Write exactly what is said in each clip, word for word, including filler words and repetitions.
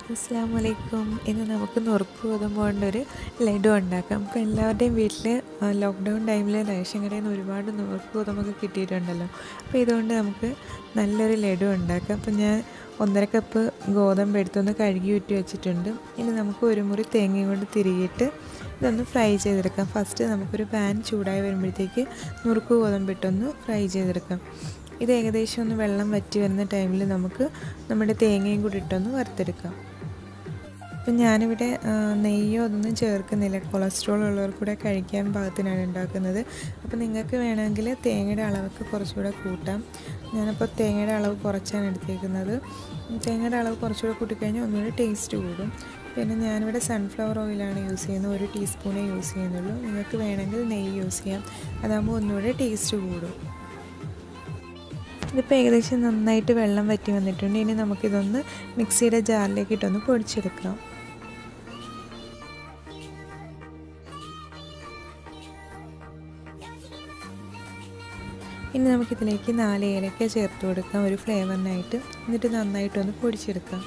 അസ്സലാമലൈക്കും. ഇന്ന് നമുക്ക് നുറുക്ക് ഗോതമ്പ് കൊണ്ടൊരു ലഡു ഉണ്ടാക്കാം. നമുക്ക് എല്ലാവരുടെയും വീട്ടിൽ ലോക്ക്ഡൗൺ ടൈമിൽ റേഷൻ കടയിൽ നിന്ന് ഒരുപാട് നുറുക്ക് ഗോതമ്പൊക്കെ കിട്ടിയിട്ടുണ്ടല്ലോ. അപ്പോൾ ഇതുകൊണ്ട് നമുക്ക് നല്ലൊരു ലഡു ഉണ്ടാക്കാം. അപ്പോൾ ഞാൻ ഒന്നര കപ്പ് ഗോതമ്പ് എടുത്തൊന്ന് കഴുകി ഊറ്റി വെച്ചിട്ടുണ്ട്. ഇനി നമുക്ക് ഒരു മുറി തേങ്ങയും കൊണ്ട് തിരികിയിട്ട് ഇതൊന്ന് ഫ്രൈ ചെയ്തെടുക്കാം. ഫസ്റ്റ് നമുക്കൊരു പാൻ ചൂടായി വരുമ്പോഴത്തേക്ക് നുറുക്ക് ഗോതമ്പ് ഇട്ടൊന്ന് ഫ്രൈ ചെയ്തെടുക്കാം. ഇത് ഏകദേശം ഒന്ന് വെള്ളം വറ്റി വരുന്ന ടൈമിൽ നമുക്ക് നമ്മുടെ തേങ്ങയും കൂടി ഇട്ടൊന്ന് വറുത്തെടുക്കാം. അപ്പം ഞാനിവിടെ നെയ്യോ അതൊന്നും ചേർക്കുന്നില്ല. കൊളസ്ട്രോൾ ഉള്ളവർക്കൂടെ കഴിക്കാൻ പാകത്തിനാണ് ഉണ്ടാക്കുന്നത്. അപ്പോൾ നിങ്ങൾക്ക് വേണമെങ്കിൽ തേങ്ങയുടെ അളവൊക്കെ കുറച്ചുകൂടെ കൂട്ടാം. ഞാനപ്പോൾ തേങ്ങയുടെ അളവ് കുറച്ചാണ് എടുത്തേക്കുന്നത്. തേങ്ങയുടെ അളവ് കുറച്ചുകൂടെ കൂട്ടിക്കഴിഞ്ഞാൽ ഒന്നുകൂടി ടേസ്റ്റ് കൂടും. പിന്നെ ഞാനിവിടെ സൺഫ്ലവർ ഓയിലാണ് യൂസ് ചെയ്യുന്നത്. ഒരു ടീസ്പൂണേ യൂസ് ചെയ്യുന്നുള്ളൂ. നിങ്ങൾക്ക് വേണമെങ്കിൽ നെയ്യ് യൂസ് ചെയ്യാം. അതാകുമ്പോൾ ഒന്നുകൂടെ ടേസ്റ്റ് കൂടും. ഇതിപ്പോൾ ഏകദേശം നന്നായിട്ട് വെള്ളം വറ്റി വന്നിട്ടുണ്ട്. ഇനി നമുക്കിതൊന്ന് മിക്സിയുടെ ജാറിലേക്ക് ഇട്ടൊന്ന് പൊടിച്ചെടുക്കാം. ഇനി നമുക്കിതിലേക്ക് നാല് ഏലക്ക ചേർത്ത് കൊടുക്കാം ഒരു ഫ്ലേവറിനായിട്ട്. എന്നിട്ട് നന്നായിട്ടൊന്ന് പൊടിച്ചെടുക്കാം.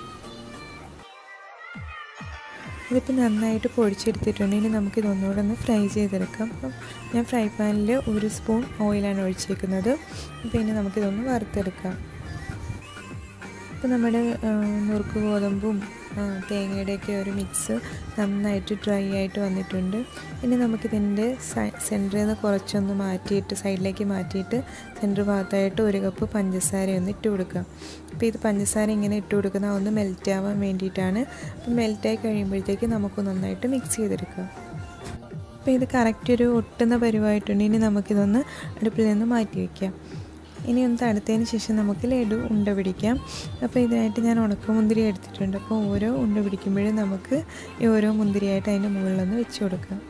ഇതിപ്പോൾ നന്നായിട്ട് പൊടിച്ചെടുത്തിട്ടുണ്ട്. ഇനി നമുക്കിതൊന്നുകൂടെ ഒന്ന് ഫ്രൈ ചെയ്തെടുക്കാം. അപ്പം ഞാൻ ഫ്രൈ പാനിൽ ഒരു സ്പൂൺ ഓയിലാണ് ഒഴിച്ചേക്കുന്നത്. അപ്പോൾ ഇനി നമുക്കിതൊന്ന് വറുത്തെടുക്കാം. ഇപ്പോൾ നമ്മുടെ നുറുക്ക് ഗോതമ്പും തേങ്ങയുടെയൊക്കെ ഒരു മിക്സ് നന്നായിട്ട് ഡ്രൈ ആയിട്ട് വന്നിട്ടുണ്ട്. ഇനി നമുക്കിതിൻ്റെ സെൻറ്ററിൽ നിന്ന് കുറച്ചൊന്ന് മാറ്റിയിട്ട് സൈഡിലേക്ക് മാറ്റിയിട്ട് സെൻറ്റർ ഭാഗത്തായിട്ട് ഒരു കപ്പ് പഞ്ചസാര ഒന്ന് ഇട്ട് കൊടുക്കാം. അപ്പോൾ ഇത് പഞ്ചസാര ഇങ്ങനെ ഇട്ട് കൊടുക്കുന്ന ഒന്ന് മെൽറ്റ് ആവാൻ വേണ്ടിയിട്ടാണ്. അപ്പോൾ മെൽറ്റായി കഴിയുമ്പോഴത്തേക്ക് നമുക്ക് നന്നായിട്ട് മിക്സ് ചെയ്തെടുക്കാം. അപ്പോൾ ഇത് കറക്റ്റ് ഒരു ഒട്ടുന്ന പരുവായിട്ടുണ്ട്. ഇനി നമുക്കിതൊന്ന് അടുപ്പിൽ നിന്ന് മാറ്റി വയ്ക്കാം. ഇനി ഒന്ന് തണുത്തതിന് ശേഷം നമുക്ക് ലഡു ഉണ്ട പിടിക്കാം. അപ്പോൾ ഇതിനായിട്ട് ഞാൻ ഉണക്കമുന്തിരി എടുത്തിട്ടുണ്ട്. അപ്പോൾ ഓരോ ഉണ്ട പിടിക്കുമ്പോഴും നമുക്ക് ഈ ഓരോ മുന്തിരിയായിട്ട് അതിൻ്റെ മുകളിലൊന്ന് വെച്ച് കൊടുക്കാം.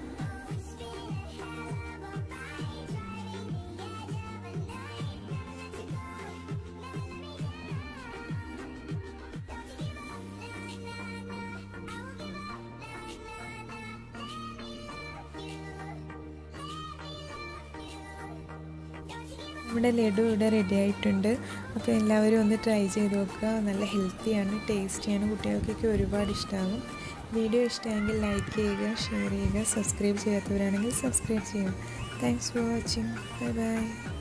നമ്മുടെ ലഡു ഇവിടെ റെഡി ആയിട്ടുണ്ട്. അപ്പോൾ എല്ലാവരും ഒന്ന് ട്രൈ ചെയ്ത് നോക്കുക. നല്ല ഹെൽത്തിയാണ്, ടേസ്റ്റിയാണ്, കുട്ടികൾക്കൊക്കെ ഒരുപാട് ഇഷ്ടമാകും. വീഡിയോ ഇഷ്ടമായെങ്കിൽ ലൈക്ക് ചെയ്യുക, ഷെയർ ചെയ്യുക, സബ്സ്ക്രൈബ് ചെയ്യാത്തവരാണെങ്കിൽ സബ്സ്ക്രൈബ് ചെയ്യുക. Thanks for watching. Bye by.